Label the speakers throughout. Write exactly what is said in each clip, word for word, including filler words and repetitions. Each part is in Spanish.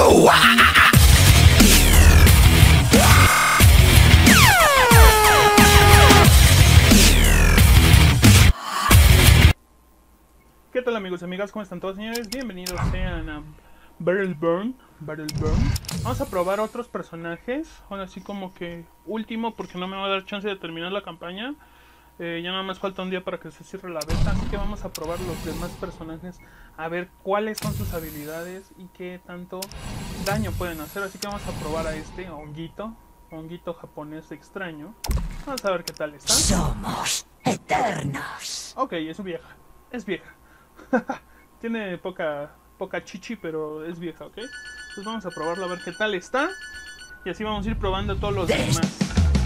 Speaker 1: ¿Qué tal amigos y amigas? ¿Cómo están todos, señores? Bienvenidos sean a Battleborn. Battleborn. Vamos a probar otros personajes. Ahora sí como que último, porque no me va a dar chance de terminar la campaña. Eh, ya nada más falta un día para que se cierre la beta, así que vamos a probar los demás personajes, a ver cuáles son sus habilidades y qué tanto daño pueden hacer. Así que vamos a probar a este honguito, honguito japonés extraño. Vamos a ver qué tal está.
Speaker 2: Somos eternos.
Speaker 1: Ok, es vieja, es vieja. Tiene poca, poca chichi, pero es vieja, ¿ok? Entonces vamos a probarlo a ver qué tal está. Y así vamos a ir probando todos los
Speaker 2: Des
Speaker 1: demás.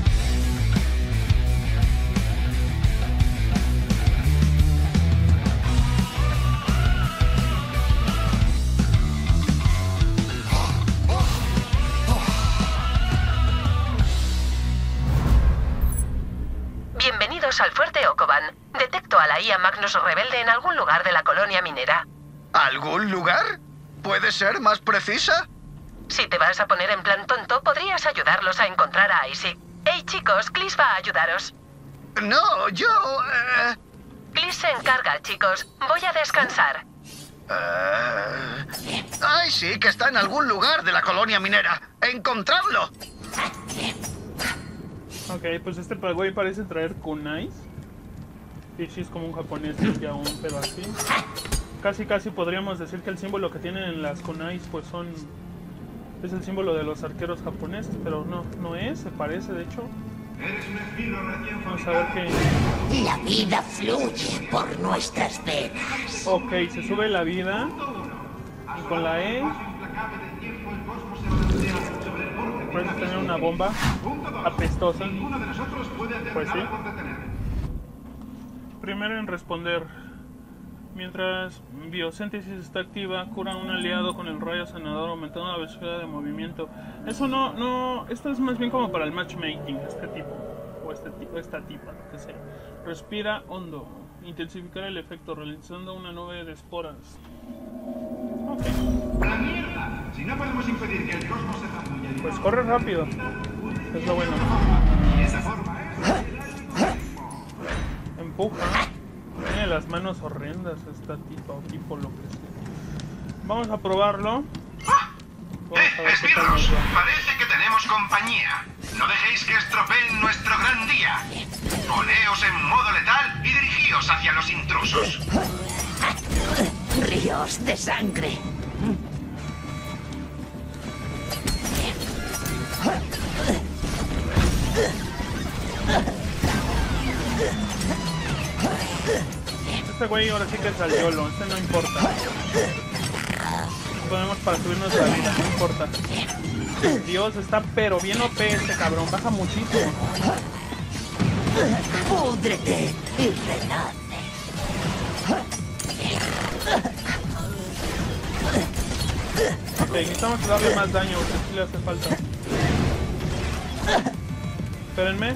Speaker 3: Bienvenidos al Fuerte Okoban. Detecto a la I A Magnus rebelde en algún lugar de la colonia minera.
Speaker 4: ¿Algún lugar? ¿Puede ser más precisa?
Speaker 3: Si te vas a poner en plan tonto, podrías ayudarlos a encontrar a Isaac. Hey chicos, Clis va a ayudaros.
Speaker 4: No, yo... Eh...
Speaker 3: Clis se encarga, chicos. Voy a descansar.
Speaker 4: Uh... Ay, sí, que está en algún lugar de la colonia minera. ¡Encontradlo!
Speaker 1: Ok, pues este güey parece traer kunais. Y sí, es como un japonés ya un pedo así. Casi casi podríamos decir que el símbolo que tienen en las kunais pues son... es el símbolo de los arqueros japoneses, pero no, no es, se parece de hecho. Vamos a ver qué...
Speaker 2: La vida fluye por nuestras venas.
Speaker 1: Ok, se sube la vida. Y con la E... parece tener una bomba apestosa. Pues sí. Primero en responder. Mientras biosíntesis está activa, cura a un aliado con el rayo sanador, aumentando la velocidad de movimiento. Eso no, no, esto es más bien como para el matchmaking, este tipo, o este tipo, esta tipa, lo que sea. Respira hondo, intensificar el efecto, realizando una nube de esporas. Ok.
Speaker 5: ¡La mierda! Si no podemos impedir que el cosmos se zambulla.
Speaker 1: Pues corre rápido, es lo bueno.
Speaker 5: Y esa forma es...
Speaker 1: Empuja. Tiene las manos horrendas esta tipa o tipo, lo que sea. Vamos a probarlo. Vamos a ver qué tal nos
Speaker 5: ¡Esbirros!
Speaker 1: va.
Speaker 5: Parece que tenemos compañía. No dejéis que estropeen nuestro gran día. Poneos en modo letal y dirigíos hacia los intrusos.
Speaker 2: Ríos de sangre.
Speaker 1: Este güey ahora sí que es al YOLO, este no importa. Podemos para subirnos la vida, no importa. Dios, está pero bien O P este cabrón, baja muchísimo.
Speaker 2: Púdrete y renace.
Speaker 1: Ok, necesitamos darle más daño, porque sí le hace falta. Espérenme.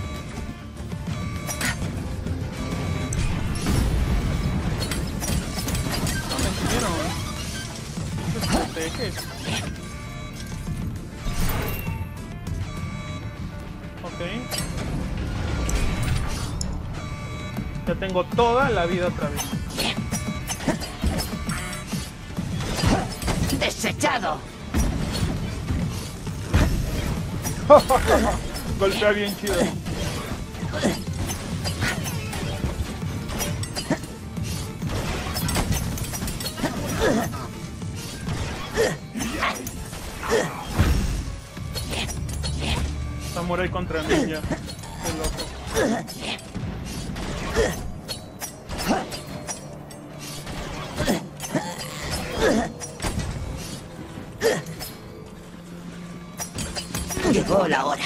Speaker 1: No me siguieron. ¿Qué es este? Ok. Ya tengo toda la vida otra vez.
Speaker 2: Desechado.
Speaker 1: Golpea bien chido. Samurai contra ninja. Qué loco.
Speaker 2: Llegó la hora.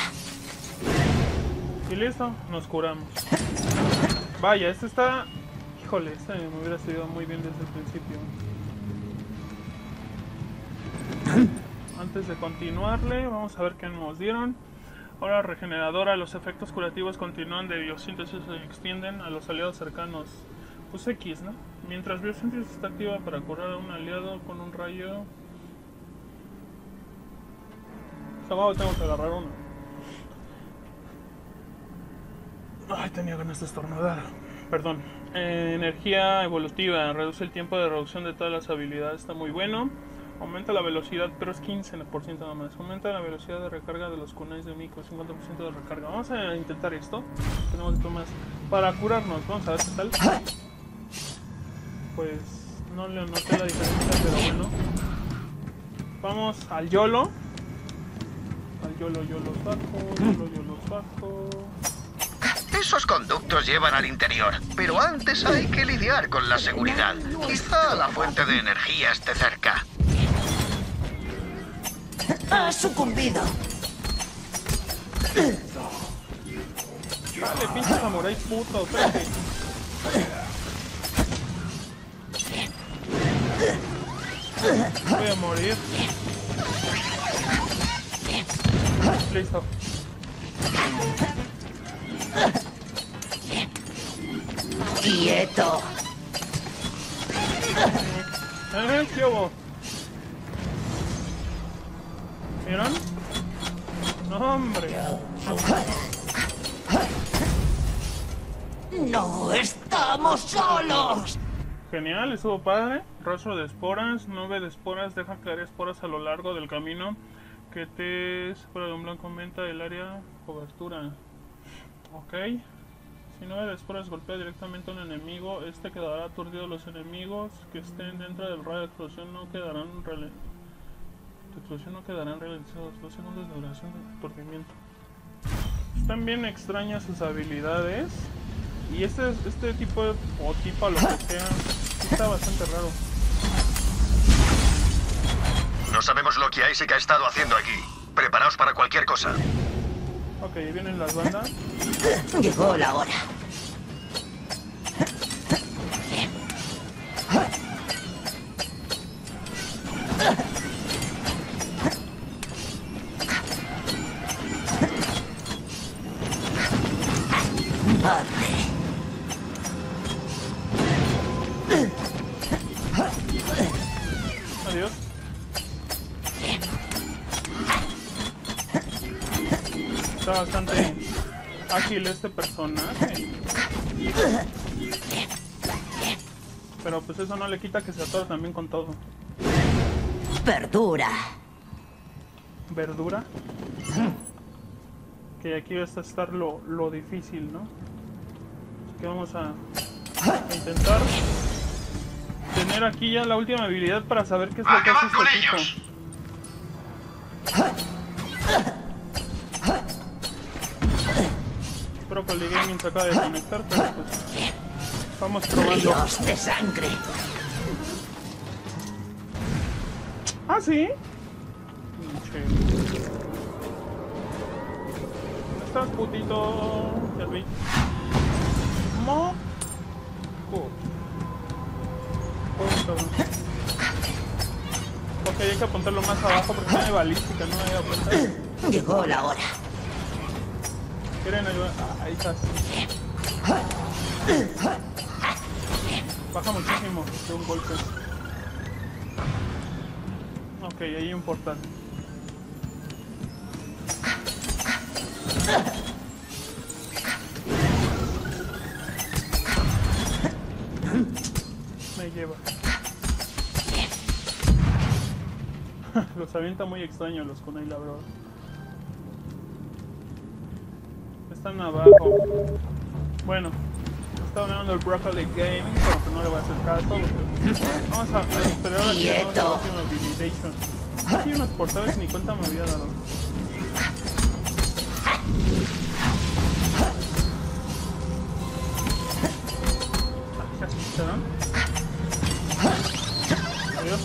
Speaker 1: Y listo, nos curamos. Vaya, este está... Híjole, este me hubiera salido muy bien desde el principio. Antes de continuarle, vamos a ver qué nos dieron. Ahora regeneradora, los efectos curativos continúan de biosíntesis se extienden a los aliados cercanos. Pues X, ¿no? Mientras biosíntesis está activa para curar a un aliado con un rayo... Abajo tengo que agarrar uno. Ay, tenía ganas de estornudar. Perdón. Eh, energía evolutiva. Reduce el tiempo de reducción de todas las habilidades. Está muy bueno. Aumenta la velocidad, pero es quince por ciento nada más. Aumenta la velocidad de recarga de los kunais de Miko. cincuenta por ciento de recarga. Vamos a intentar esto. Tenemos esto más. Para curarnos. Vamos a ver qué tal. Pues no le noté la diferencia, pero bueno. Vamos al YOLO. Al YOLO, YOLO bajo. YOLO, YOLO bajo.
Speaker 4: Esos conductos llevan al interior, pero antes hay que lidiar con la seguridad. Quizá la fuente de energía esté cerca.
Speaker 2: Ha sucumbido.
Speaker 1: Dale, pinche samurái puto, espérate. Voy a morir. Listo.
Speaker 2: Quieto.
Speaker 1: Eh, ¿qué hubo? ¿Vieron? No, hombre.
Speaker 2: No estamos solos.
Speaker 1: Genial, estuvo padre. Rastro de esporas, nube de esporas, deja caer esporas a lo largo del camino que te fuera de un blanco aumenta el área cobertura. Ok. Si nube de esporas golpea directamente a un enemigo, este quedará aturdido. Los enemigos que estén dentro del radio de explosión no quedarán rele de explosión no quedarán ralentizados. Dos segundos de duración de aturdimiento. Están bien extrañas sus habilidades. Y este, este tipo de, o tipo lo que sea, está bastante raro.
Speaker 4: No sabemos lo que Isaac ha estado haciendo aquí. Preparaos para cualquier cosa.
Speaker 1: Ok, vienen las bandas.
Speaker 2: Llegó la hora. Padre.
Speaker 1: Adiós. Está bastante ágil este personaje. Pero pues eso no le quita que se atore también con todo.
Speaker 2: Verdura.
Speaker 1: ¿Verdura? Que aquí va a estar lo, lo difícil, ¿no? Así que vamos a, a intentar tener aquí ya la última habilidad para saber qué es lo que hace
Speaker 5: ¡Acabad con
Speaker 1: este tipo.
Speaker 5: ellos!
Speaker 1: Espero que el gaming se acabe de conectar, pero pues vamos probando.
Speaker 2: Ríos de sangre.
Speaker 1: ¿Ah, sí? Pinche. ¿Estás putito? Ya vi. Mo. Oh. Oh, cabrón. Ok, hay que apuntarlo más abajo porque tiene balística, no me voy a apuntar.
Speaker 2: Llegó la hora.
Speaker 1: ¿Quieren ayudar? Ah, ahí estás. Baja muchísimo de un golpe. Ok, ahí hay un portal. Me lleva. Los avienta muy extraño los kunai, la verdad. Están abajo. Bueno, está hablando el Broccoli Gaming, pero que no le voy a hacer caso. Porque vamos a esperar a que hagamos la última habilitation. Hay unos portales ni cuenta me había dado. ¿Ya se escucharon? Adiós.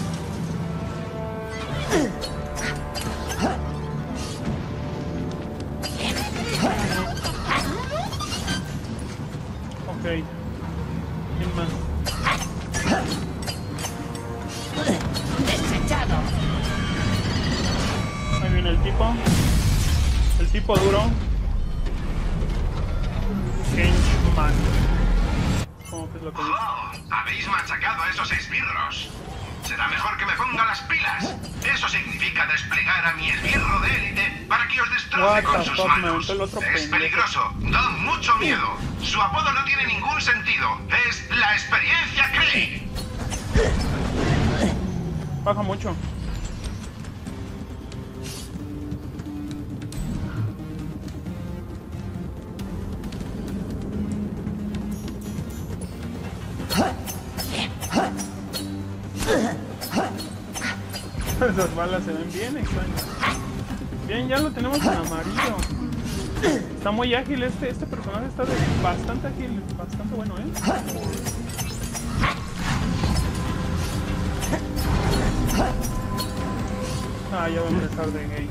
Speaker 1: Ok. ¿Quién más?
Speaker 2: Desechado.
Speaker 1: Ahí viene el tipo. El tipo duro. Henchman. ¿Cómo que es lo que dice?
Speaker 5: ¡Oh! Habéis machacado a esos esbirros. Será mejor que me ponga las pilas. Eso significa desplegar a mi esbirro de élite para que os destroce
Speaker 1: What
Speaker 5: con
Speaker 1: the
Speaker 5: sus
Speaker 1: fuck, me
Speaker 5: manos.
Speaker 1: aventó el otro
Speaker 5: Es
Speaker 1: pendejo.
Speaker 5: peligroso, da mucho miedo. Su apodo no tiene ningún sentido. Es la experiencia Craig.
Speaker 1: Baja mucho. Esas balas se ven bien extrañas. Bien, ya lo tenemos en amarillo. Está muy ágil este, este personaje está de bastante ágil, bastante bueno, ¿eh? Ah, ya va a empezar de gay.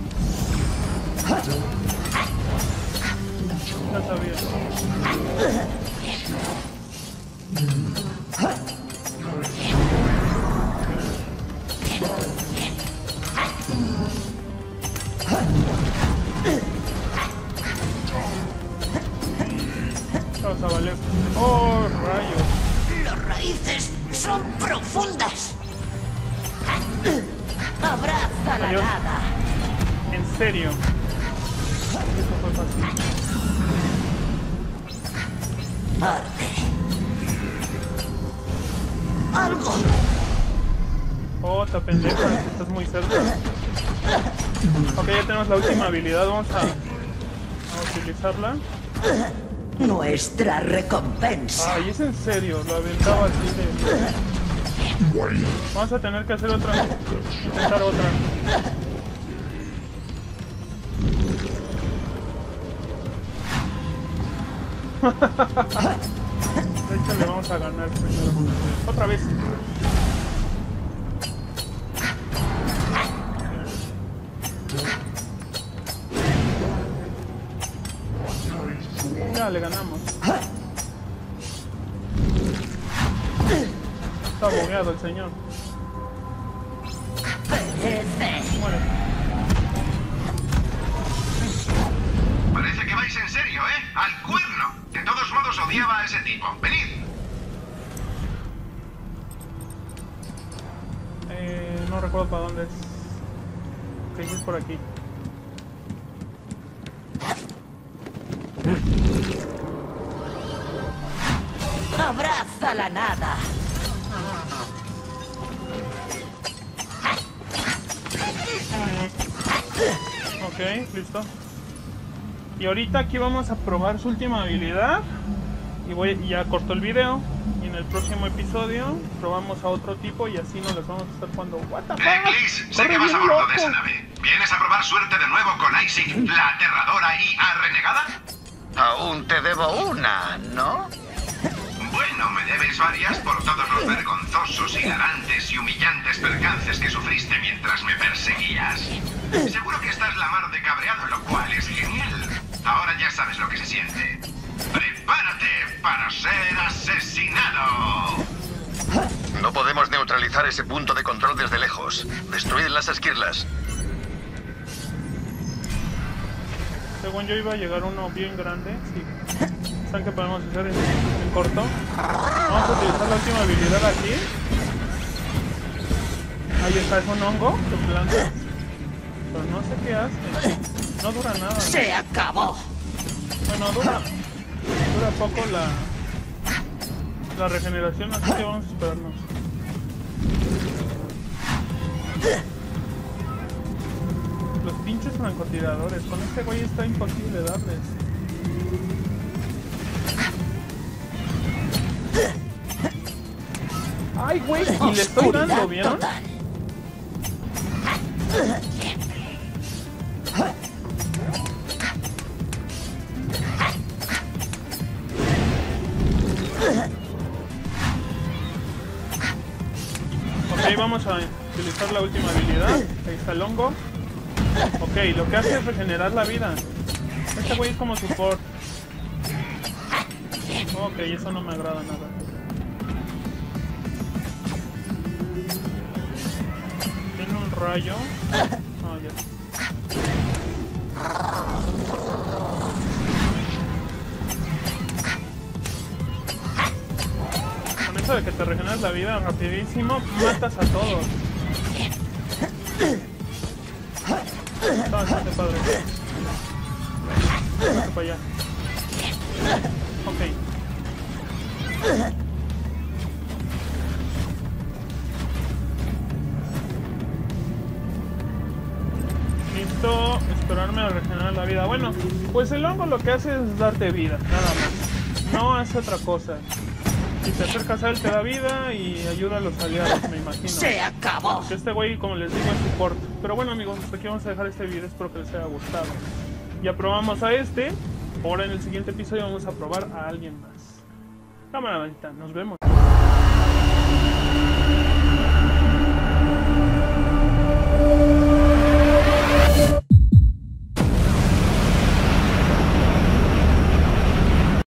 Speaker 1: Ya sabía. Vamos a valer. Oh, rayos.
Speaker 2: Las raíces son profundas. Abraza la
Speaker 1: Adiós.
Speaker 2: nada.
Speaker 1: En serio. Eso fue fácil.
Speaker 2: Arde. Algo.
Speaker 1: Oh, te pendeja, estás muy cerca. Ok, ya tenemos la última habilidad, vamos a, a utilizarla.
Speaker 2: Nuestra recompensa.
Speaker 1: Ay, es en serio, lo aventaba así de... Vamos a tener que hacer otra, intentar otra. De hecho le vamos a ganar primero. Otra vez. Ya le ganamos. Está bugueado el señor.
Speaker 2: Perece.
Speaker 1: Muere.
Speaker 5: Parece que vais en serio, ¿eh? ¡Al cuerno! De todos modos odiaba a ese tipo. ¡Venid!
Speaker 1: Eh, no recuerdo para dónde es. Ok, es por aquí.
Speaker 2: Abraza la nada.
Speaker 1: Ok, listo. Y ahorita aquí vamos a probar su última habilidad. Y voy, y ya corto el video. Y en el próximo episodio probamos a otro tipo y así nos las vamos a estar jugando. What the fuck?
Speaker 5: Eccles, sé
Speaker 1: Corre
Speaker 5: que vas a
Speaker 1: bien
Speaker 5: bordo de
Speaker 1: loco.
Speaker 5: esa nave. ¿Vienes a probar suerte de nuevo con Isaac, la aterradora I A renegada?
Speaker 4: Aún te debo una, ¿no?
Speaker 5: Bueno, me debes varias por todos los vergonzosos, hilarantes y humillantes percances que sufriste mientras me perseguías. Seguro que estás la mar de cabreado, lo cual es genial. Ahora ya sabes lo que se siente. ¡Prepárate para ser asesinado!
Speaker 4: No podemos neutralizar ese punto de control desde lejos. Destruid las esquirlas.
Speaker 1: Según yo iba a llegar uno bien grande. Sí. ¿Saben qué podemos hacer en, en corto? Vamos a utilizar la última habilidad aquí. Ahí está, es un hongo que planta. Pero no sé qué hace. No dura nada.
Speaker 2: Se acabó.
Speaker 1: Bueno, dura, dura poco la, la regeneración, así que vamos a esperarnos. Los pinches francotiradores, con este güey está imposible darles. Ay, güey, y le estoy dando,
Speaker 2: Oscuridad
Speaker 1: ¿vieron?
Speaker 2: total.
Speaker 1: Ok, vamos a utilizar la última habilidad. Ahí está el hongo. Ok, lo que hace es regenerar la vida. Este güey es como support. Ok, eso no me agrada nada. Tiene un rayo. Ah, ya. Con eso de que te regeneras la vida rapidísimo, matas a todos. Está bastante padre. Vamos para allá. Ok. Listo, esperarme a regenerar la vida. Bueno, pues el hongo lo que hace es darte vida, nada más. No hace otra cosa. Si te acercas a él te da vida y ayuda a los aliados, me imagino.
Speaker 2: ¡Se acabó!
Speaker 1: Este güey, como les digo, es support. Pero bueno, amigos, hasta aquí vamos a dejar este video. Espero que les haya gustado. Ya probamos a este. Ahora en el siguiente episodio vamos a probar a alguien más. Cámara, bandita, nos vemos.